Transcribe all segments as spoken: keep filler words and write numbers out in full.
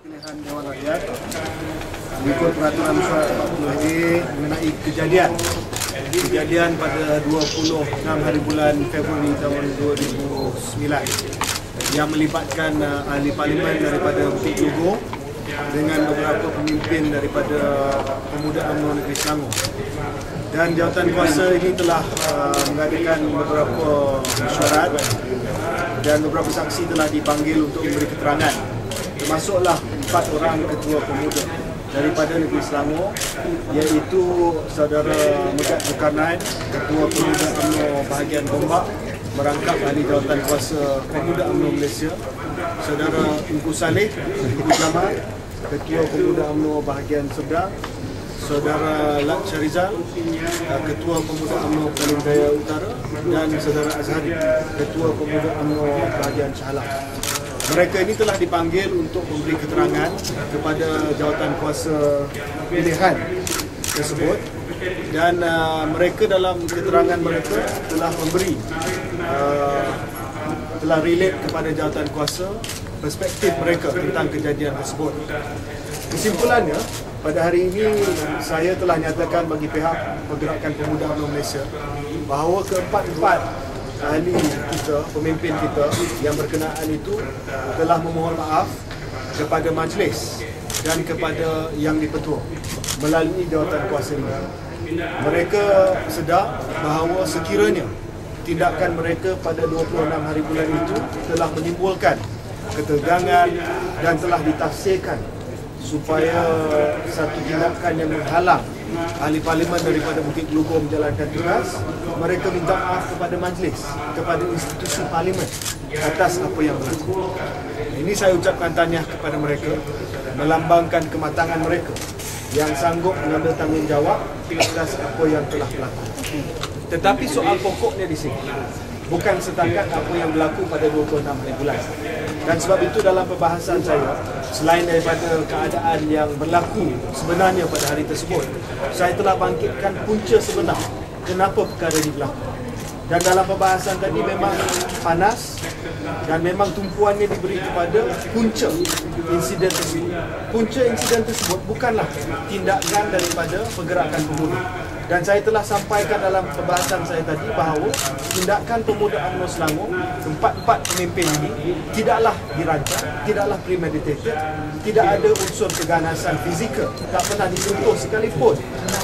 Pilihan Dewan Rakyat mengikut peraturan surat empat puluh A mengenai kejadian kejadian pada dua puluh enam hari bulan Februari tahun dua ribu sembilan yang melibatkan uh, ahli parlimen daripada Bukit Gelugor dengan beberapa pemimpin daripada Pemuda UMNO Negeri Selangor. Dan jawatan kuasa ini telah uh, mengadakan beberapa mesyuarat dan beberapa saksi telah dipanggil untuk memberi keterangan, termasuklah empat orang ketua pemuda daripada Negeri Selangor, iaitu Saudara Megat Zulkarnain, Ketua Pemuda UMNO Bahagian Gombak, merangkap ahli jawatan kuasa Pemuda UMNO Malaysia, Saudara Engku Saleh Ibu Jamal, Ketua Pemuda UMNO Bahagian Seberang, Saudara Lat Syarizal, Ketua Pemuda UMNO Petaling Jaya Utara, dan Saudara Azhari, Ketua Pemuda UMNO Bahagian Shah Alam. Mereka ini telah dipanggil untuk memberi keterangan kepada jawatan kuasa pilihan tersebut, dan uh, mereka dalam keterangan mereka telah memberi uh, telah relate kepada jawatan kuasa perspektif mereka tentang kejadian tersebut. Kesimpulannya, pada hari ini saya telah nyatakan bagi pihak Pergerakan Pemuda UMNO Malaysia bahawa keempat-empat ahli kita, pemimpin kita yang berkenaan itu telah memohon maaf kepada majlis dan kepada yang dipetua melalui jawatan kuasa ini. Mereka sedar bahawa sekiranya tindakan mereka pada dua puluh enam hari bulan itu telah menimbulkan ketegangan dan telah ditafsirkan supaya satu tindakan yang menghalang ahli parlimen daripada Bukit Gelugor menjalankan tugas. Mereka minta maaf kepada majlis, kepada institusi parlimen atas apa yang berlaku. Ini saya ucapkan tahniah kepada mereka, melambangkan kematangan mereka yang sanggup mengambil tanggungjawab atas apa yang telah berlaku. Tetapi soal pokoknya di sini bukan setakat apa yang berlaku pada dua puluh enam hari bulan. Dan sebab itu dalam perbahasan saya, selain daripada keadaan yang berlaku sebenarnya pada hari tersebut, saya telah bangkitkan punca sebenar kenapa perkara ini berlaku. Dan dalam perbahasan tadi memang panas dan memang tumpuannya diberi kepada punca insiden tersebut. Punca insiden tersebut bukanlah tindakan daripada Pergerakan Pemuda. Dan saya telah sampaikan dalam perbahasan saya tadi bahawa tindakan Pemuda UMNO Selangor, empat-empat pemimpin ini tidaklah dirancang, tidaklah premeditated, tidak ada unsur keganasan fizikal, tak pernah disentuh sekalipun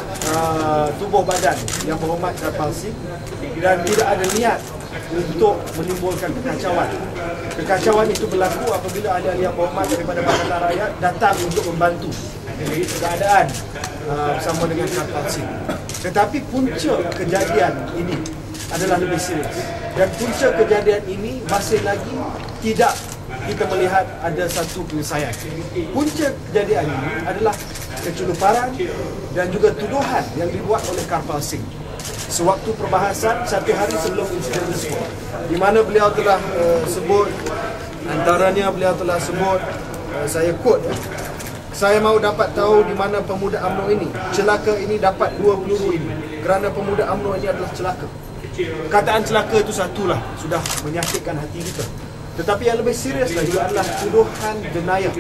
uh, tubuh badan yang berhormat Karpal Singh, dan tidak ada niat untuk menimbulkan kekacauan. Kekacauan itu berlaku apabila ada ahli yang berhormat daripada Pakatan Rakyat datang untuk membantu keadaan uh, bersama dengan Karpal Singh. Tetapi punca kejadian ini adalah lebih serius, dan punca kejadian ini masih lagi tidak kita melihat ada satu penyelesaian. Punca kejadian ini adalah keculuparan dan juga tuduhan yang dibuat oleh Karpal Singh sewaktu perbahasan satu hari sebelum insiden tersebut, di mana beliau telah uh, sebut, antaranya beliau telah sebut, uh, saya quote, saya mahu dapat tahu di mana Pemuda UMNO ini, celaka ini dapat dua peluru ini, kerana Pemuda UMNO ini adalah celaka. Kataan celaka itu satulah sudah menyakitkan hati kita. Tetapi yang lebih serius lagi adalah tuduhan jenayah.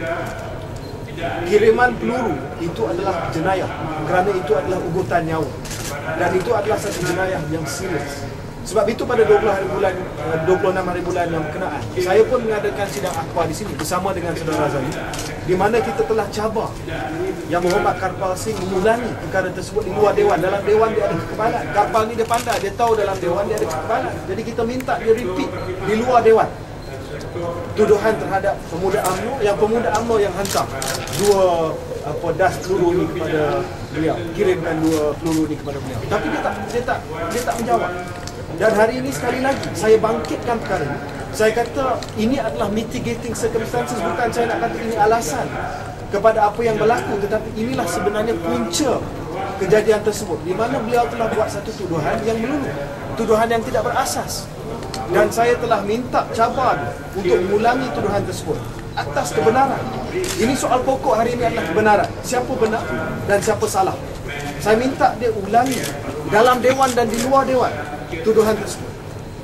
Kiriman peluru itu adalah jenayah, kerana itu adalah ugutan nyawa. Dan itu adalah satu jenayah yang serius. Sebab itu pada dua puluh hari bulan, dua puluh enam hari bulan yang berkenaan, saya pun mengadakan sidang akhbar di sini bersama dengan Saudara Azhari, di mana kita telah cabar Yang Berhormat Karpal Singh mengulangi perkara tersebut di luar Dewan. Dalam Dewan dia ada kekebalan. Karpal ni dia pandai, dia tahu dalam Dewan dia ada kekebalan. Jadi kita minta dia repeat di luar Dewan tuduhan terhadap Pemuda UMNO, yang Pemuda UMNO yang hantar dua apa das peluru ni kepada beliau, kirimkan dua peluru ni kepada beliau. Tapi dia tak dia tak dia tak menjawab. Dan hari ini sekali lagi saya bangkitkan perkara ini. Saya kata ini adalah mitigating circumstances, bukan saya nak kata ini alasan kepada apa yang berlaku, tetapi inilah sebenarnya punca kejadian tersebut, di mana beliau telah buat satu tuduhan yang melulu, tuduhan yang tidak berasas. Dan saya telah minta cabar untuk mengulangi tuduhan tersebut atas kebenaran. Ini soal pokok hari ini adalah kebenaran. Siapa benar dan siapa salah. Saya minta dia ulangi dalam Dewan dan di luar Dewan tuduhan tersebut.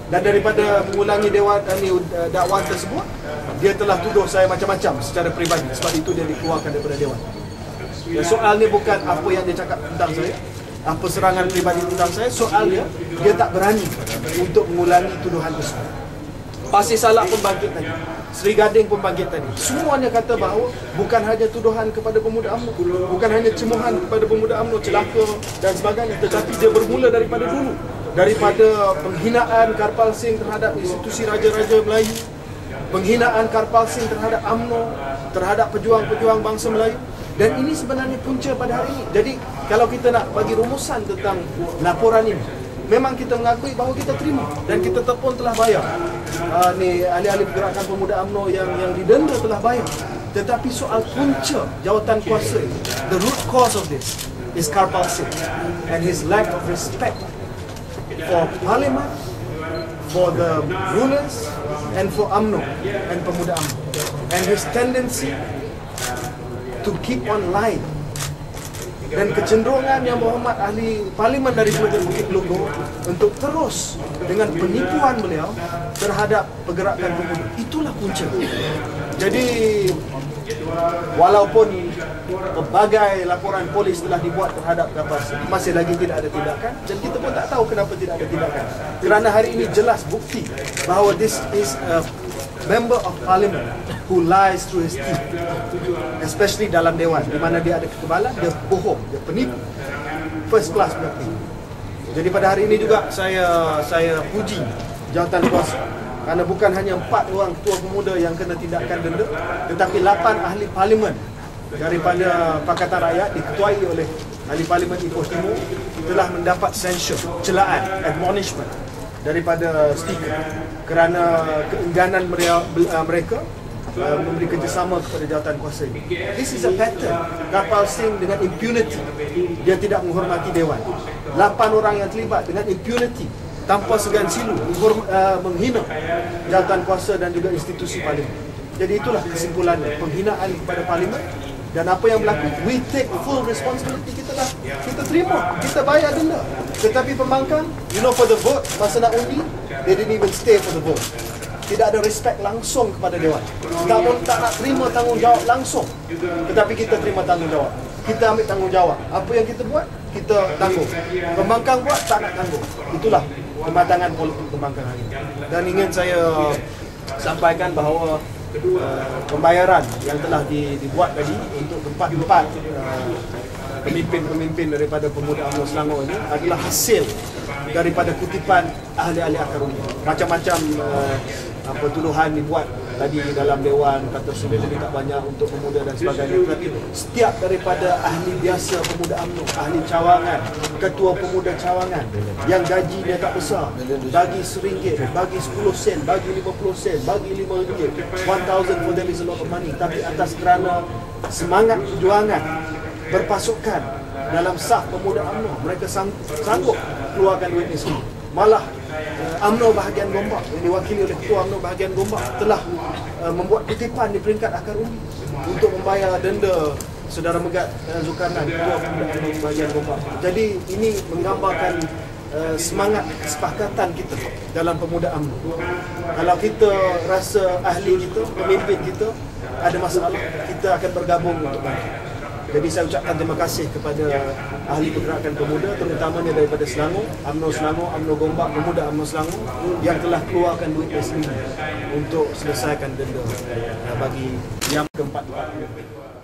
Dan daripada mengulangi dewan ini dakwaan tersebut, dia telah tuduh saya macam-macam secara peribadi. Sebab itu dia dikeluarkan daripada dewan. Dan soal ni bukan apa yang dia cakap tentang saya, apa serangan peribadi tentang saya. Soal dia, dia tak berani untuk mengulangi tuduhan tersebut. Pasir Salak pun bangkit tadi, Seri Gading pun bangkit tadi. Semuanya kata bahawa bukan hanya tuduhan kepada pemuda UMNO, bukan hanya cemohan kepada pemuda UMNO, celaka dan sebagainya, tetapi dia bermula daripada dulu, daripada penghinaan Karpal Singh terhadap institusi Raja-Raja Melayu, penghinaan Karpal Singh terhadap UMNO, terhadap pejuang-pejuang bangsa Melayu. Dan ini sebenarnya punca pada hari ini. Jadi kalau kita nak bagi rumusan tentang laporan ini, memang kita mengakui bahawa kita terima dan kita pun telah bayar. Uh, ni ahli-ahli pergerakan pemuda UMNO yang yang didenda telah bayar. Tetapi soal punca jawatan kuasa ini, the root cause of this is Karpal Singh and his lack of respect for Parliament, for the rulers, and for UMNO and pemuda UMNO, and his tendency to keep on lying, dan kecenderungan yang berhormat ahli parlimen dari Bukit Belugur untuk terus dengan penipuan beliau terhadap pergerakan pemuda. Itulah punca. Jadi walaupun pelbagai laporan polis telah dibuat terhadap Karpal Singh, masih lagi tidak ada tindakan, dan kita pun tak tahu kenapa tidak ada tindakan. Kerana hari ini jelas bukti bahawa this is a member of parliament who lies through his teeth, especially dalam dewan, di mana dia ada kekebalan, dia bohong, dia penipu, first class bukti. Jadi pada hari ini juga saya saya puji jawatan kuasa, kerana bukan hanya empat orang ketua pemuda yang kena tindakan denda, tetapi lapan ahli parlimen daripada Pakatan Rakyat diketuai oleh ahli parlimen Ipoh Timur telah mendapat censure, celaan, admonishment daripada speaker kerana keengganan mereka uh, memberi kerjasama kepada jawatan kuasa ini. This is a pattern. Karpal Singh dengan impunity, dia tidak menghormati dewan. Lapan orang yang terlibat dengan impunity, tanpa segan silu, uh, menghina jawatan kuasa dan juga institusi parlimen. Jadi itulah kesimpulannya, penghinaan kepada parlimen. Dan apa yang berlaku, we take full responsibility. Kita dah, kita terima, kita bayar denda. Tetapi pembangkang, you know, for the vote, masa nak undi, they didn't even stay for the vote. Tidak ada respect langsung kepada dewan. Tak pun tak nak terima tanggungjawab langsung. Tetapi kita terima tanggungjawab. Kita ambil tanggungjawab. Apa yang kita buat, kita tanggung. Pembangkang buat, tak nak tanggung. Itulah kematangan politik pembangkang hari ini. Dan ingin saya sampaikan bahawa Uh, pembayaran yang telah di, dibuat tadi untuk empat-empat uh, pemimpin-pemimpin daripada pemuda UMNO Selangor ini adalah hasil daripada kutipan ahli-ahli akar undi. Macam-macam uh, apa tuduhan dibuat tadi dalam dewan, kata sumber lebih tak banyak untuk pemuda dan sebagainya. Tetapi setiap daripada ahli biasa pemuda UMNO, ahli cawangan, ketua pemuda cawangan yang gaji dia tak besar, bagi seringgit, bagi sepuluh sen, bagi lima puluh sen, bagi lima ringgit, one thousand for them is a lot of money. Tapi atas kerana semangat perjuangan berpasukan dalam saf pemuda UMNO, mereka sang, sanggup keluarkan duit ini semua. Malah uh, UMNO bahagian Gombak yang diwakili oleh Ketua UMNO bahagian Gombak telah uh, membuat kutipan di peringkat akar undi untuk membayar denda Saudara Megat uh, Zulkarnain, Ketua Pemuda UMNO bahagian Gombak. Jadi ini menggambarkan uh, semangat kesepakatan kita dalam pemuda UMNO. Kalau kita rasa ahli kita, pemimpin kita ada masalah, kita akan bergabung untuk bangkit. Jadi saya ucapkan terima kasih kepada ahli pergerakan pemuda, terutamanya daripada Selangor, UMNO Selangor, UMNO Gombak, pemuda UMNO Selangor yang telah keluarkan duitnya sendiri untuk selesaikan denda bagi yang keempat-empat.